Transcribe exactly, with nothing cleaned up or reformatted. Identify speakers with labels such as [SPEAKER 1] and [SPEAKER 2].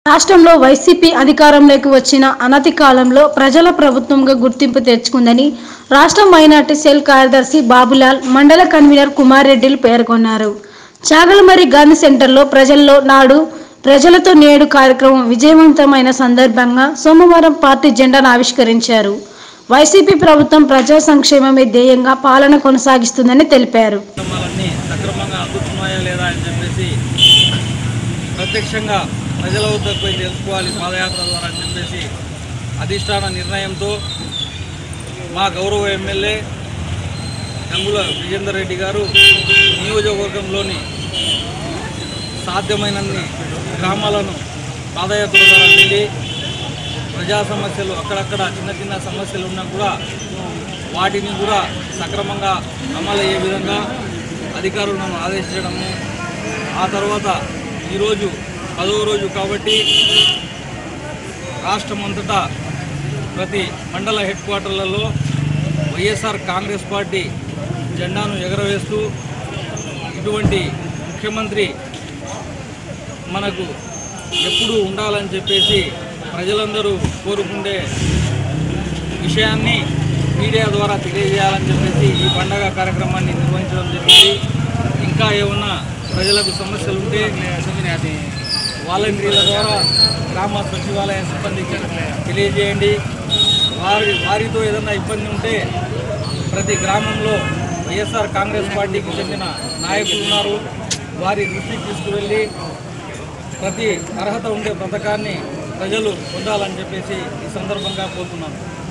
[SPEAKER 1] రాష్ట్రంలో వైసీపీ అధికారంలోకి వచ్చిన అనతి కాలంలో ప్రజల ప్రభుత్వంగా గుర్తింపు తెచ్చుకుందని రాష్ట్ర మైనార్టీ సెల్ కార్యదర్శి బాబులాల్, మండల కన్వీనర్ కుమార్ రెడ్డిలు పేర్కొన్నారు. చాగలమరి గాంధీ సెంటర్లో ప్రజల్లో నాడు ప్రజలతో నేడు కార్యక్రమం విజయవంతమైన సందర్భంగా సోమవారం పార్టీ జెండాను ఆవిష్కరించారు. వైసీపీ ప్రభుత్వం ప్రజా సంక్షేమమే ధ్యేయంగా పాలన కొనసాగిస్తుందని తెలిపారు.
[SPEAKER 2] ప్రత్యక్షంగా ప్రజల వద్దకు పోయి తెలుసుకోవాలి పాదయాత్ర ద్వారా అని చెప్పేసి అధిష్టాన నిర్ణయంతో మా గౌరవ ఎమ్మెల్యే గంగుల విజేందర్ రెడ్డి గారు నియోజకవర్గంలోని సాధ్యమైనన్ని గ్రామాలను పాదయాత్ర ద్వారా వెళ్ళి ప్రజా సమస్యలు అక్కడక్కడ చిన్న చిన్న సమస్యలు ఉన్నా కూడా వాటిని కూడా సక్రమంగా అమలయ్యే విధంగా అధికారులను ఆదేశించడము, ఆ తర్వాత ఈరోజు పదవ రోజు కాబట్టి రాష్ట్రమంతటా ప్రతి మండల హెడ్ క్వార్టర్లలో వైఎస్ఆర్ కాంగ్రెస్ పార్టీ జెండాను ఎగరవేస్తూ ఇటువంటి ముఖ్యమంత్రి మనకు ఎప్పుడూ ఉండాలని చెప్పేసి ప్రజలందరూ కోరుకుండే విషయాన్ని మీడియా ద్వారా తెలియజేయాలని చెప్పేసి ఈ పండగ కార్యక్రమాన్ని నిర్వహించడం జరిగింది. ఇంకా ఏమన్నా ప్రజలకు సమస్యలు ఉంటే అది వాలంటీర్ల ద్వారా గ్రామ సచివాలయ సిబ్బందికి తెలియజేయండి. వారి వారితో ఏదైనా ఇబ్బంది ఉంటే ప్రతి గ్రామంలో వైఎస్ఆర్ కాంగ్రెస్ పార్టీకి చెందిన నాయకులు ఉన్నారు, వారి దృష్టికి తీసుకువెళ్ళి ప్రతి అర్హత ఉండే పథకాన్ని ప్రజలు పొందాలని చెప్పేసి ఈ సందర్భంగా కోరుతున్నాను.